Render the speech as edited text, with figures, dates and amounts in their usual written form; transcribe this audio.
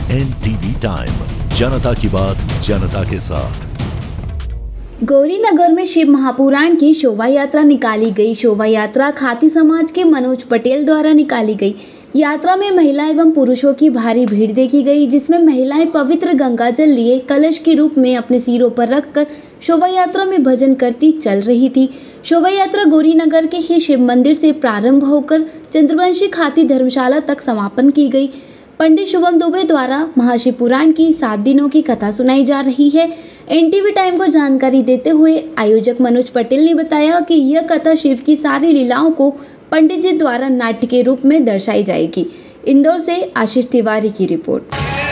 NTV time, जनता की बात जनता के साथ। गौरीनगर में शिव महापुराण की शोभा यात्रा निकाली गई। शोभा यात्रा खाती समाज के मनोज पटेल द्वारा निकाली गई। यात्रा में महिला एवं पुरुषों की भारी भीड़ देखी गई, जिसमें महिलाएं पवित्र गंगाजल लिए कलश के रूप में अपने सिरों पर रखकर शोभा यात्रा में भजन करती चल रही थी। शोभा यात्रा गौरीनगर के ही शिव मंदिर से प्रारंभ होकर चंद्रवंशी खाती धर्मशाला तक समापन की गई। पंडित शुभम दुबे द्वारा महाशिव पुराण की 7 दिनों की कथा सुनाई जा रही है। NTV टाइम को जानकारी देते हुए आयोजक मनोज पटेल ने बताया कि यह कथा शिव की सारी लीलाओं को पंडित जी द्वारा नाट्य के रूप में दर्शाई जाएगी। इंदौर से आशीष तिवारी की रिपोर्ट।